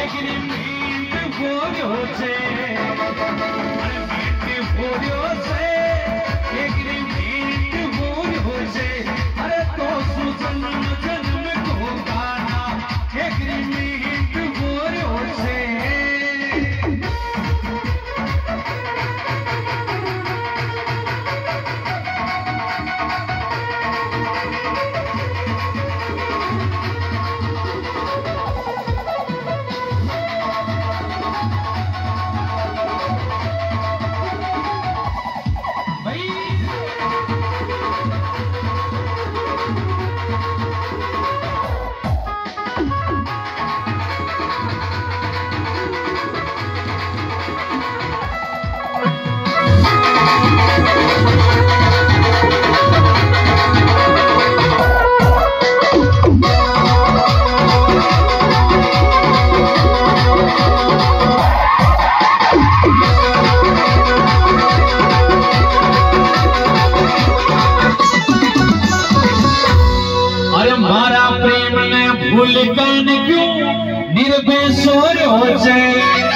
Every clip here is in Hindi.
एग्रीमेंट बोलो से बोलो से एग्रीमेंट बोलो से अरे तो जन्म जन्म को गाना एग्रीमेंट बोलो से भूल गन क्यों निर्बेसोर हो जाए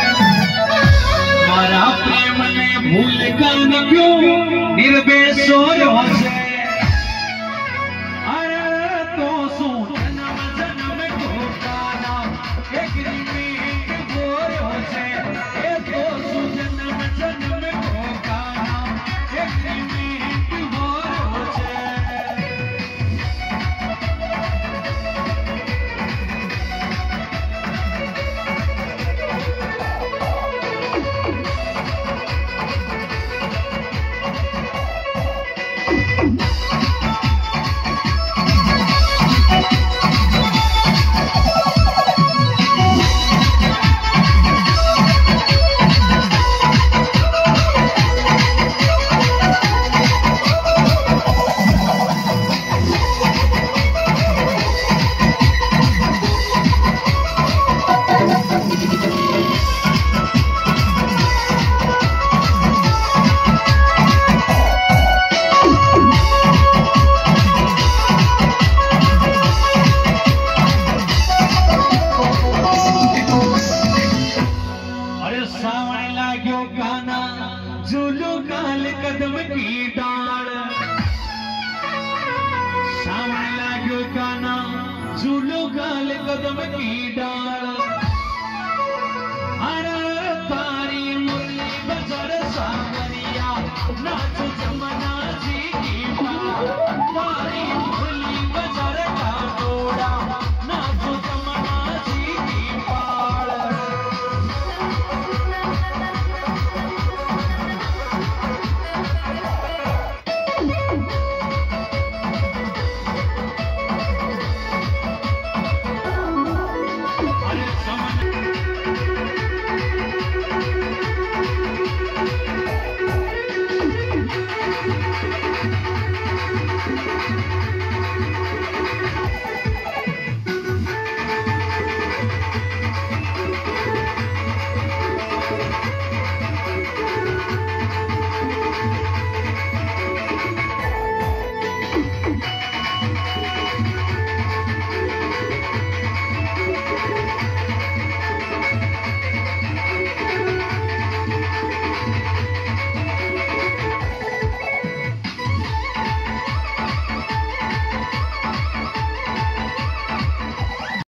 हमारा प्रेम ने भूल गन क्यों निर्बेसोर हो जाए अरे तो जन्म जन्म को गाना एग्रीमेंट बोल हो जाए तो जन्म जन्म को गाना एग्रीमेंट बोल हो जाए झूलो गाल कदम की डाल सामने लाग्यो गाना झूलो गाल कदम की डाल अरे तारी मुरली बजर सावरिया नाच